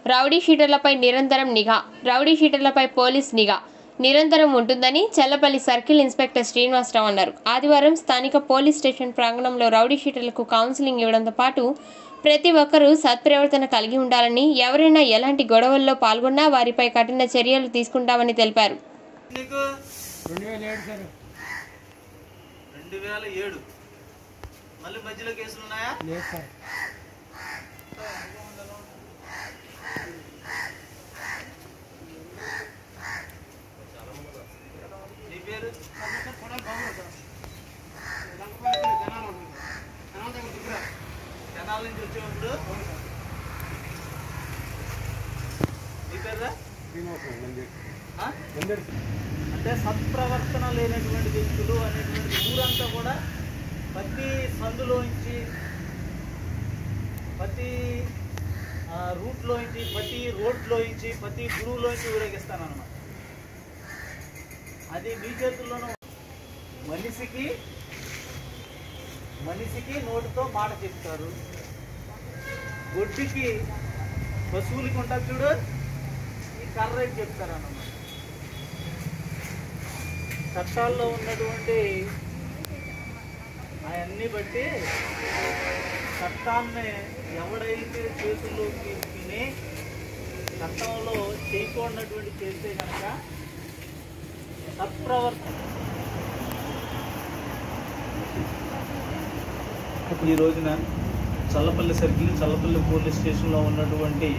Rowdy షీటర్లపై నిరంతరం నిఘా, rowdy షీటర్లపై police నిఘా నిరంతరం ఉంటుందని చెల్లపల్లి సర్కిల్ ఇన్స్పెక్టర్ శ్రీనివాసరావు అన్నారు. ఆదివారం స్థానిక పోలీస్ స్టేషన్ ప్రాంగణంలో రౌడీ షీటర్లకు కౌన్సిలింగ్ ఇవ్వడంతో పాటు ప్రతి ఒక్కరూ సత్ప్రవర్తన కలిగి ఉండాలని, ఎవరైనా ఎలాంటి గొడవల్లో పాల్గొన్నా వారిపై కఠిన చర్యలు తీసుకుంటామని తెలిపారు. 2007 మళ్ళీ మధ్యలో కేసులు ఉన్నాయా? లేదు సార్. నీ పేరు? కెనాల్ నుంచి వచ్చేప్పుడు నీ పేరురా? అంటే సత్ప్రవర్తన లేనటువంటి వ్యక్తులు అనేటువంటి ఊరంతా కూడా ప్రతి సందులోంచి, ప్రతి రూట్లోంచి, ప్రతి రోడ్లోంచి, ప్రతి గురువులోంచి ఊరేగిస్తానన్నమాట. అది మీ చేతుల్లోనూ. మనిషికి నోటితో మాట చెప్తారు, గొడ్డికి పశువులకి ఉంటుంది చూడు, ఈ కర్ర చెప్తారన్నమాట. చట్టాల్లో ఉన్నటువంటి అవన్నీ బట్టి చట్టాన్ని ఎవడైతే చేతుల్లోకి తిని చట్టంలో చేయకూడనటువంటి చేస్తే కనుక సత్ప్రవర్తన. ఈ రోజున చల్లపల్లి సర్కిల్, చల్లపల్లి పోలీస్ స్టేషన్లో ఉన్నటువంటి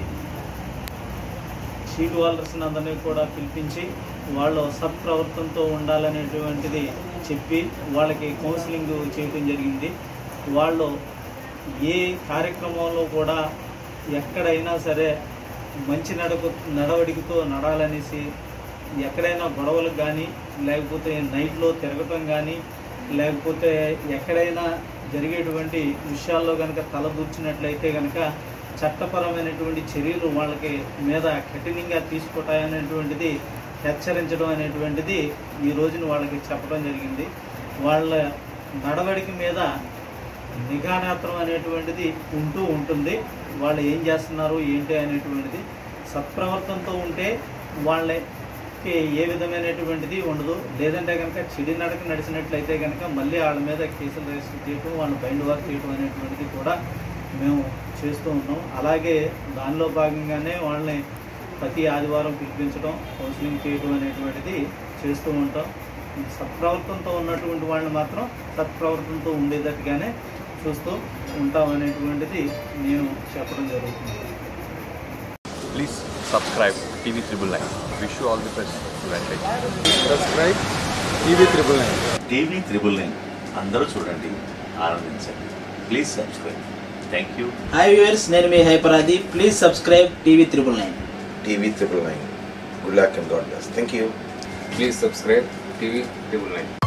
షీట్ వాల్డర్స్ని అందరినీ కూడా పిలిపించి వాళ్ళు సత్ప్రవర్తనతో ఉండాలనేటువంటిది చెప్పి వాళ్ళకి కౌన్సిలింగ్ చేయడం జరిగింది. వాళ్ళు ఏ కార్యక్రమంలో కూడా ఎక్కడైనా సరే మంచి నడవడికతో నడాలనేసి, ఎక్కడైనా గొడవలకు కానీ, లేకపోతే నైట్లో తిరగటం కానీ, లేకపోతే ఎక్కడైనా జరిగేటువంటి విషయాల్లో కనుక తలదూర్చినట్లయితే కనుక చట్టపరమైనటువంటి చర్యలు వాళ్ళకి మీద కఠినంగా తీసుకుంటాయనేటువంటిది హెచ్చరించడం అనేటువంటిది ఈ రోజున వాళ్ళకి చెప్పడం జరిగింది. వాళ్ళ నడవడిక మీద నిఘానేత్రం అనేటువంటిది ఉంటుంది. వాళ్ళు ఏం చేస్తున్నారు ఏంటి అనేటువంటిది సత్ప్రవర్తనతో ఉంటే వాళ్ళకి ఏ విధమైనటువంటిది ఉండదు. లేదంటే కనుక చెడు నడక నడిచినట్లయితే కనుక మళ్ళీ వాళ్ళ మీద కేసులు రిజిస్టర్ చేయడం, వాళ్ళని బైండ్ వర్క్ చేయడం అనేటువంటిది కూడా మేము చేస్తూ ఉన్నాం. అలాగే దానిలో భాగంగానే వాళ్ళని ప్రతి ఆదివారం పిలిపించడం, కౌన్సిలింగ్ చేయడం అనేటువంటిది చేస్తూ ఉంటాం. సత్ప్రవర్తనతో ఉన్నటువంటి వాళ్ళని మాత్రం సత్ప్రవర్తనతో ఉండేటట్టుగానే చూస్తూ ఉంటాం అనేటువంటిది నేను చెప్పడం జరుగుతుంది. Please subscribe TV 999. Wish you all the best. Subscribe TV 999. TV 999 అందరూ చూడండి, ఆనందించండి. Please subscribe. Thank you. Hi viewers, నేను మీ హైపరాది. Please subscribe TV 999. TV 999. Good luck and God bless. Thank you. Please subscribe TV 999.